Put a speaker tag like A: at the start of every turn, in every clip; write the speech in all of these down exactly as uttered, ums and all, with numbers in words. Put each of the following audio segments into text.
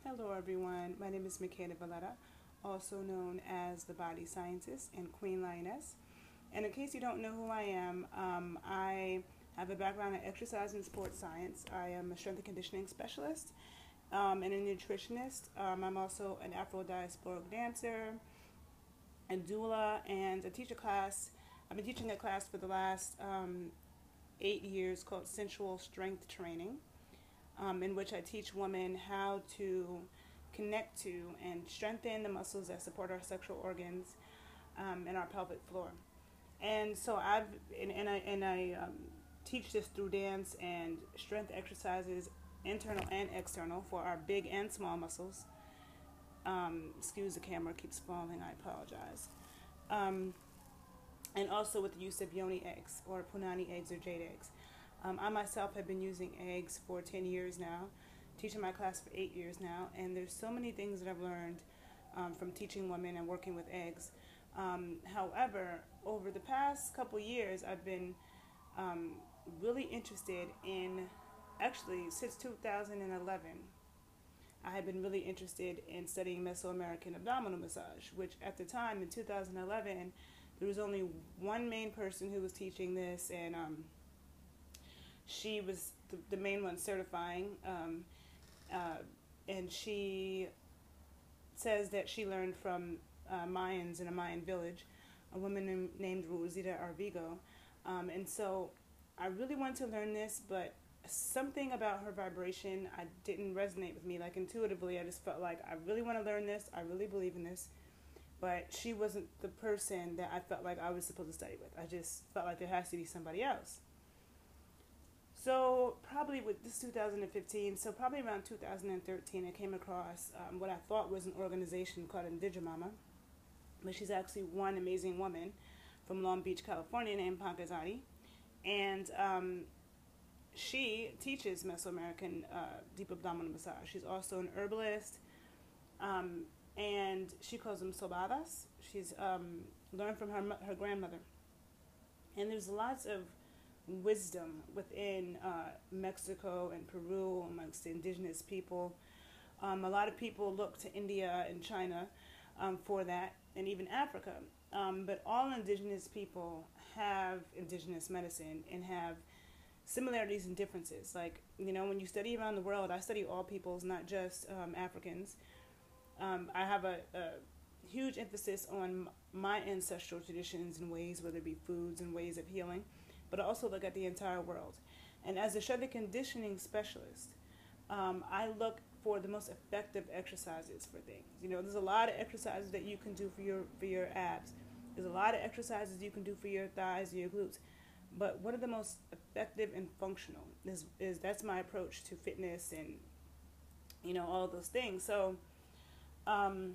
A: Hello everyone, my name is Makeda Valletta, also known as the Body Scientist and Queen Lioness. And in case you don't know who I am, um, I have a background in exercise and sports science. I am a strength and conditioning specialist um, and a nutritionist. Um, I'm also an Afro-diasporic dancer, a doula, and I teach a class. I've been teaching a class for the last um, eight years called Sensual Strength Training. Um, in which I teach women how to connect to and strengthen the muscles that support our sexual organs um, and our pelvic floor. And so I've and, and I and I um, teach this through dance and strength exercises, internal and external, for our big and small muscles. Um, excuse the camera keeps falling. I apologize. Um, and also with the use of yoni eggs or punani eggs or jade eggs. Um, I myself have been using eggs for ten years now, teaching my class for eight years now, and there's so many things that I've learned um, from teaching women and working with eggs. Um, however, over the past couple years, I've been um, really interested in, actually since two thousand eleven, I had been really interested in studying Mesoamerican abdominal massage, which at the time in two thousand eleven, there was only one main person who was teaching this, and um, she was the, the main one certifying, um, uh, and she says that she learned from uh, Mayans in a Mayan village, a woman named Rosita Arvigo. Um, and so I really wanted to learn this, but something about her vibration I didn't resonate with me. Like intuitively, I just felt like I really want to learn this. I really believe in this. But she wasn't the person that I felt like I was supposed to study with. I just felt like there has to be somebody else. So probably with this two thousand fifteen, so probably around two thousand thirteen, I came across um, what I thought was an organization called Indigimama, but she's actually one amazing woman from Long Beach, California, named Pankajani, and um, she teaches Mesoamerican uh, deep abdominal massage. She's also an herbalist, um, and she calls them sobadas. She's um, learned from her her grandmother, and there's lots of wisdom within uh, Mexico and Peru amongst the indigenous people. Um, a lot of people look to India and China um, for that, and even Africa. Um, but all indigenous people have indigenous medicine and have similarities and differences. Like, you know, when you study around the world, I study all peoples, not just um, Africans. Um, I have a, a huge emphasis on my ancestral traditions and ways, whether it be foods and ways of healing, but I also look at the entire world. And as a strength and conditioning specialist, um, I look for the most effective exercises for things. You know, there's a lot of exercises that you can do for your for your abs. There's a lot of exercises you can do for your thighs and your glutes. But what are the most effective and functional? Is is that's my approach to fitness and, you know, all those things. So um,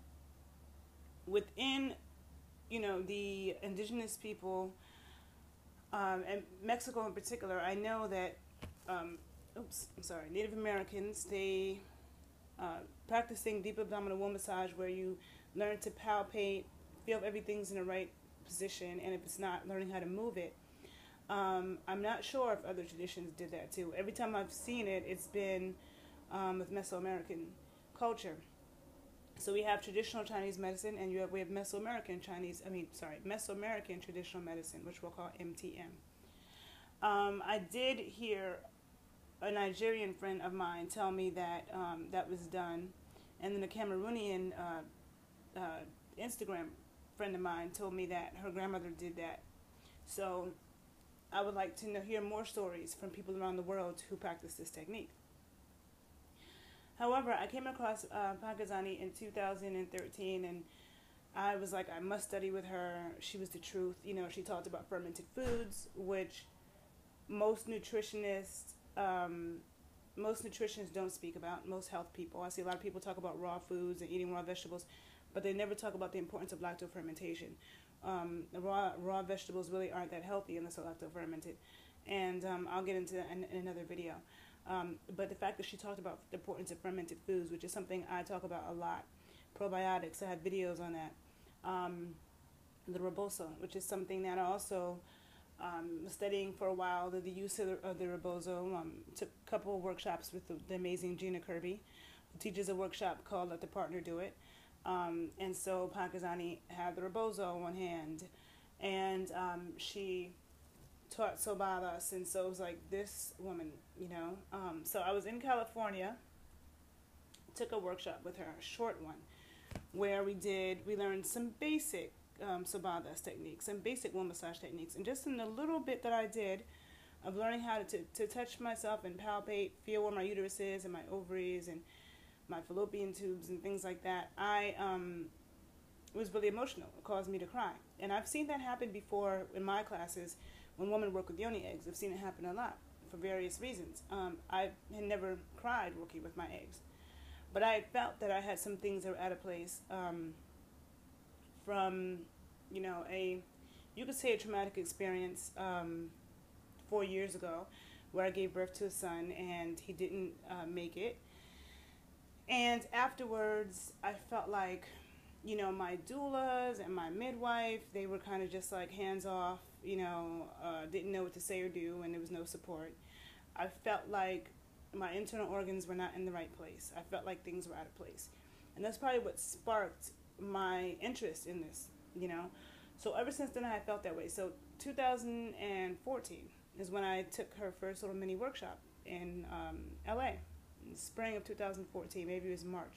A: within, you know, the indigenous people, Um, and Mexico in particular, I know that, um, oops, I'm sorry, Native Americans, they uh, practicing deep abdominal womb massage, where you learn to palpate, feel if everything's in the right position, and if it's not, learning how to move it. Um, I'm not sure if other traditions did that too. Every time I've seen it, it's been um, with Mesoamerican culture. So we have traditional Chinese medicine, and you have we have Mesoamerican Chinese. I mean, sorry, Mesoamerican traditional medicine, which we'll call M T M. Um, I did hear a Nigerian friend of mine tell me that um, that was done, and then a Cameroonian uh, uh, Instagram friend of mine told me that her grandmother did that. So I would like to know, hear more stories from people around the world who practice this technique. However, I came across uh, Pankajani in two thousand thirteen, and I was like, I must study with her. She was the truth. You know, she talked about fermented foods, which most nutritionists, um, most nutritionists don't speak about. Most health people, I see a lot of people talk about raw foods and eating raw vegetables, but they never talk about the importance of lactofermentation. Um, the raw raw vegetables really aren't that healthy unless they're lactofermented, and um, I'll get into that in, in another video. Um, but the fact that she talked about the importance of fermented foods, which is something I talk about a lot. Probiotics, I have videos on that. Um, the rebozo, which is something that I also um, studying for a while, the, the use of the, of the rebozo. Um, took a couple of workshops with the, the amazing Gina Kirby teaches a workshop called Let the Partner Do It. Um, and so Pakistani had the rebozo on one hand, and um, she taught Sobadas, and so it was like this woman, you know. Um, so I was in California, took a workshop with her, a short one, where we did, we learned some basic um, Sobadas techniques, some basic womb massage techniques, and just in the little bit that I did of learning how to, to, to touch myself and palpate, feel where my uterus is and my ovaries and my fallopian tubes and things like that, I um, was really emotional. It caused me to cry. And I've seen that happen before in my classes when women work with yoni eggs. I've seen it happen a lot for various reasons. Um, I had never cried working with my eggs. But I had felt that I had some things that were out of place um, from, you know, a, you could say a traumatic experience um, four years ago where I gave birth to a son and he didn't uh, make it. And afterwards, I felt like, you know, my doulas and my midwife, they were kind of just like hands off, you know, uh, didn't know what to say or do, and there was no support. I felt like my internal organs were not in the right place. I felt like things were out of place. And that's probably what sparked my interest in this, you know. So ever since then, I felt that way. So two thousand fourteen is when I took her first little mini workshop in um, L A in the spring of two thousand fourteen, maybe it was March.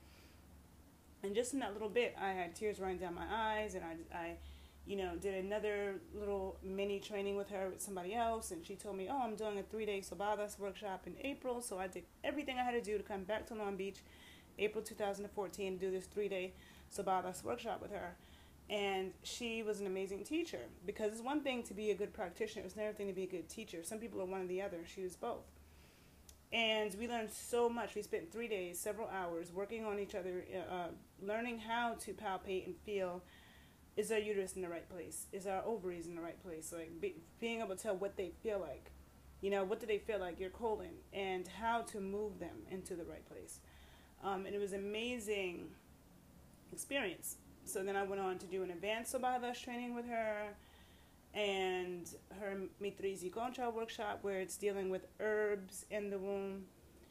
A: And just in that little bit, I had tears running down my eyes, and I, I, you know, did another little mini training with her with somebody else, and she told me, oh, I'm doing a three-day Sobadas workshop in April, so I did everything I had to do to come back to Long Beach, April two thousand fourteen, to do this three-day Sobadas workshop with her. And she was an amazing teacher, because it's one thing to be a good practitioner, it's another thing to be a good teacher. Some people are one or the other. She was both. And we learned so much. We spent three days, several hours, working on each other, uh, learning how to palpate and feel, is our uterus in the right place? Is our ovaries in the right place? Like be, being able to tell what they feel like. You know, what do they feel like, your colon, and how to move them into the right place. Um, and it was an amazing experience. So then I went on to do an advanced Sobadas training with her, and her Mitrizi Concha workshop, where it's dealing with herbs in the womb,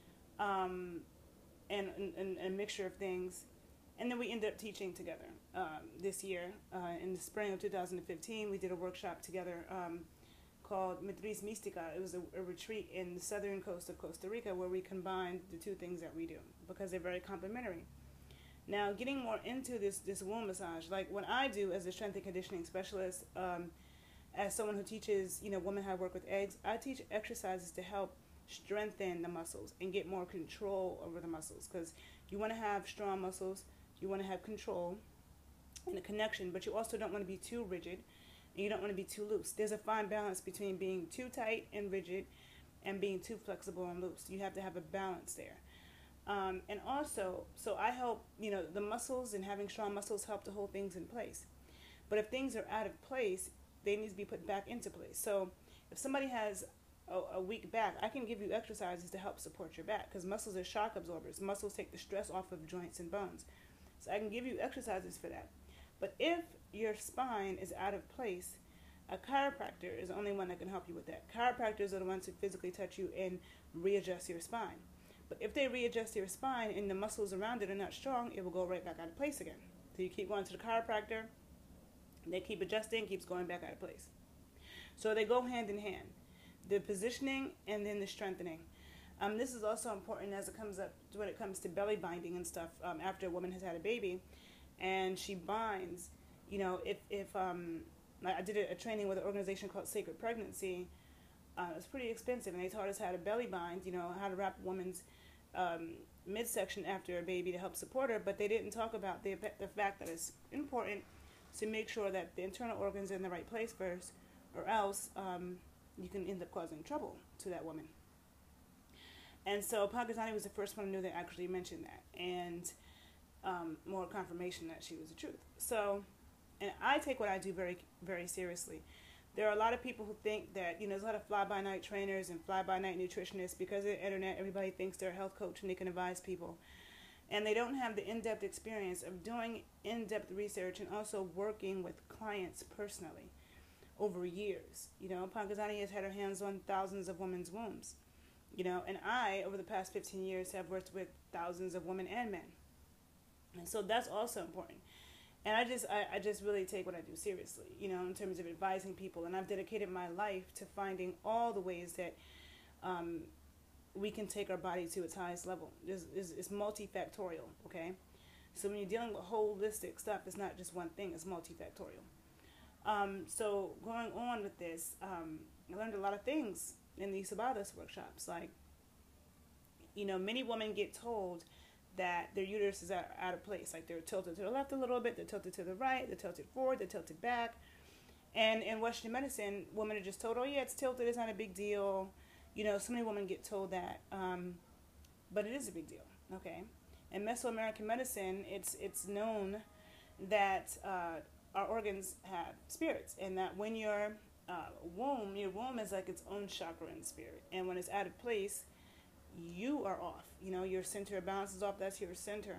A: um, and, and, and a mixture of things. And then we ended up teaching together um, this year. Uh, in the spring of two thousand fifteen, we did a workshop together um, called Matriz Mística. It was a, a retreat in the southern coast of Costa Rica where we combined the two things that we do because they're very complementary. Now, getting more into this, this womb massage, like what I do as a strength and conditioning specialist, um, as someone who teaches, you know, women how to work with eggs, I teach exercises to help strengthen the muscles and get more control over the muscles, because you want to have strong muscles, you want to have control and a connection, but you also don't want to be too rigid and you don't want to be too loose. There's a fine balance between being too tight and rigid and being too flexible and loose. You have to have a balance there. Um, and also, so I help, you know, the muscles, and having strong muscles help to hold things in place. But if things are out of place, they need to be put back into place. So if somebody has a, a weak back, I can give you exercises to help support your back, because muscles are shock absorbers. Muscles take the stress off of joints and bones. So I can give you exercises for that. But if your spine is out of place, a chiropractor is the only one that can help you with that. Chiropractors are the ones who physically touch you and readjust your spine. But if they readjust your spine and the muscles around it are not strong, it will go right back out of place again. So you keep going to the chiropractor, they keep adjusting, keeps going back out of place. So they go hand in hand, the positioning and then the strengthening. Um, this is also important as it comes up when it comes to belly binding and stuff. Um, after a woman has had a baby, and she binds, you know, if if um, I did a, a training with an organization called Sacred Pregnancy. Uh, it was pretty expensive, and they taught us how to belly bind, you know, how to wrap a woman's um, midsection after a baby to help support her. But they didn't talk about the the fact that it's important to make sure that the internal organs are in the right place first, or else um, you can end up causing trouble to that woman. And so Pakistani was the first one who knew that actually mentioned that, and um, more confirmation that she was the truth. So, and I take what I do very, very seriously. There are a lot of people who think that, you know, there's a lot of fly-by-night trainers and fly-by-night nutritionists. Because of the internet, everybody thinks they're a health coach and they can advise people. And they don't have the in-depth experience of doing in-depth research and also working with clients personally over years. You know, Pakistani has had her hands on thousands of women's wombs. You know, and I, over the past fifteen years, have worked with thousands of women and men. And so that's also important. And I just, I, I just really take what I do seriously, you know, in terms of advising people. And I've dedicated my life to finding all the ways that um, we can take our body to its highest level. It's, it's, it's multifactorial, okay? So when you're dealing with holistic stuff, it's not just one thing, it's multifactorial. Um, so going on with this, um, I learned a lot of things in these Sabathas workshops. Like, you know, many women get told that their uterus is out, out of place. Like, they're tilted to the left a little bit, they're tilted to the right, they're tilted forward, they're tilted back. And in Western medicine, women are just told, oh yeah, it's tilted, it's not a big deal. You know, so many women get told that, um, but it is a big deal, okay? In Mesoamerican medicine, it's it's known that uh, our organs have spirits, and that when your uh, womb, your womb is like its own chakra in spirit, and when it's out of place, you are off. You know, your center of balance is off. That's your center.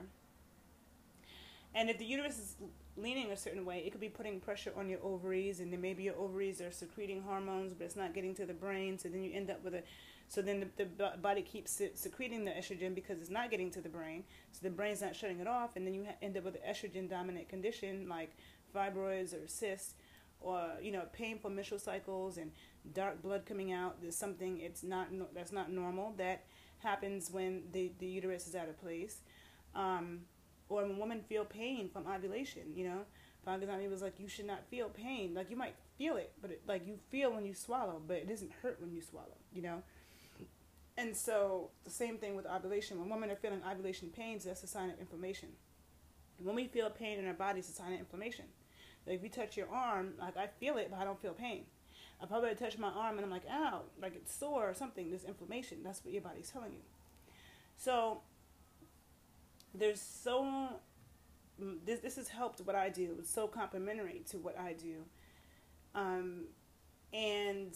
A: And if the uterus is leaning a certain way, it could be putting pressure on your ovaries, and then maybe your ovaries are secreting hormones, but it's not getting to the brain. So then you end up with a, so then the, the body keeps secreting the estrogen because it's not getting to the brain. So the brain's not shutting it off, and then you end up with an estrogen dominant condition like fibroids or cysts, or you know, painful menstrual cycles and dark blood coming out. There's something it's not that's not normal that happens when the the uterus is out of place. Um, Or when women feel pain from ovulation, you know, Bhagavani was like, you should not feel pain. Like, you might feel it, but it, like you feel when you swallow, but it doesn't hurt when you swallow, you know. And so the same thing with ovulation. When women are feeling ovulation pains, that's a sign of inflammation. When we feel pain in our body, it's a sign of inflammation. Like, if you touch your arm, like, I feel it, but I don't feel pain. I probably touch my arm and I'm like, ow, like it's sore or something. There's inflammation. That's what your body's telling you. So there's so, this this has helped what I do. It's so complementary to what I do. Um, and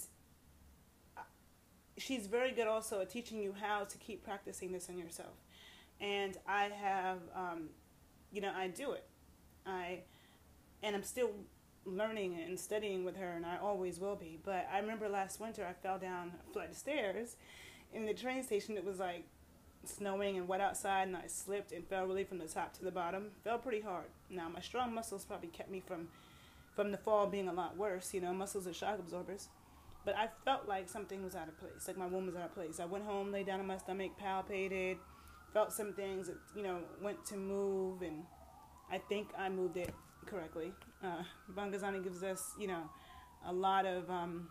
A: she's very good also at teaching you how to keep practicing this on yourself. And I have, um, you know, I do it. I, and I'm still learning and studying with her, and I always will be. But I remember last winter I fell down a flight of stairs in the train station. It was like snowing and wet outside, and I slipped and fell really from the top to the bottom. Fell pretty hard. Now my strong muscles probably kept me from from the fall being a lot worse. You know, muscles are shock absorbers. But I felt like something was out of place, like my womb was out of place. I went home, laid down on my stomach, palpated, felt some things that, you know, went to move, and I think I moved it correctly. Uh, Bangazani gives us, you know, a lot of, um,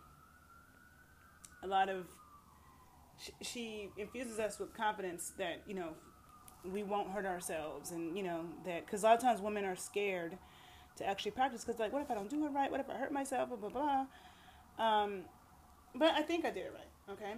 A: a lot of, she, she infuses us with confidence that, you know, we won't hurt ourselves, and, you know, that, because a lot of times women are scared to actually practice, because, like, what if I don't do it right? What if I hurt myself? Blah, blah, blah. Um, but I think I did it right, okay?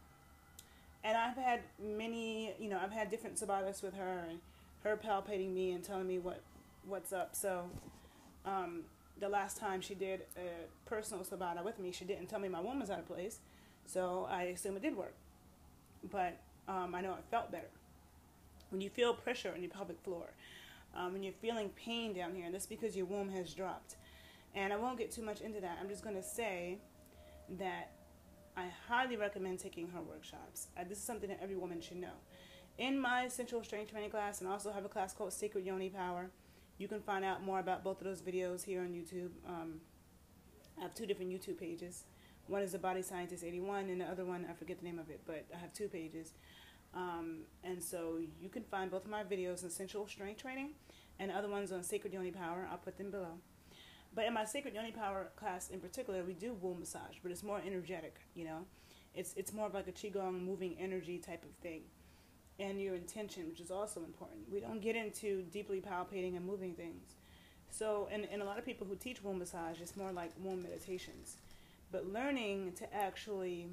A: And I've had many, you know, I've had different sabbats with her, and her palpating me and telling me what, what's up. So, um, the last time she did a personal sabbata with me, she didn't tell me my womb was out of place, so I assume it did work. But um, I know it felt better. When you feel pressure on your pelvic floor, um, when you're feeling pain down here, that's because your womb has dropped. And I won't get too much into that. I'm just going to say that I highly recommend taking her workshops. Uh, this is something that every woman should know. In my Sensual Strength Training class, and I also have a class called Sacred Yoni Power, you can find out more about both of those videos here on YouTube. Um, I have two different YouTube pages. One is the Body Scientist eighty-one, and the other one, I forget the name of it, but I have two pages. Um, and so you can find both of my videos on Sensual Strength Training, and the other ones on Sacred Yoni Power. I'll put them below. But in my Sacred Yoni Power class in particular, we do womb massage, but it's more energetic, you know. It's it's more of like a Qigong moving energy type of thing. And your intention, which is also important. We don't get into deeply palpating and moving things. So, and, and a lot of people who teach womb massage, it's more like womb meditations. But learning to actually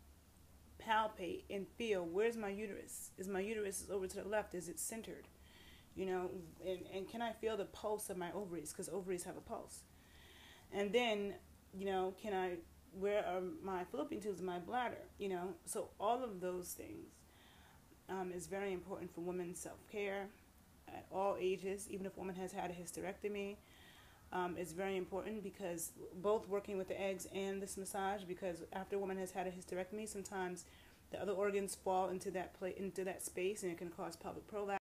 A: palpate and feel, where's my uterus? Is my uterus over to the left? Is it centered? You know, and, and can I feel the pulse of my ovaries? Because ovaries have a pulse. And then, you know, can I, where are my fallopian tubes, my bladder? You know, so all of those things um, is very important for women's self-care at all ages, even if a woman has had a hysterectomy. Um, it's very important because both working with the eggs and this massage, because after a woman has had a hysterectomy, sometimes the other organs fall into that play into that space, and it can cause pelvic prolapse.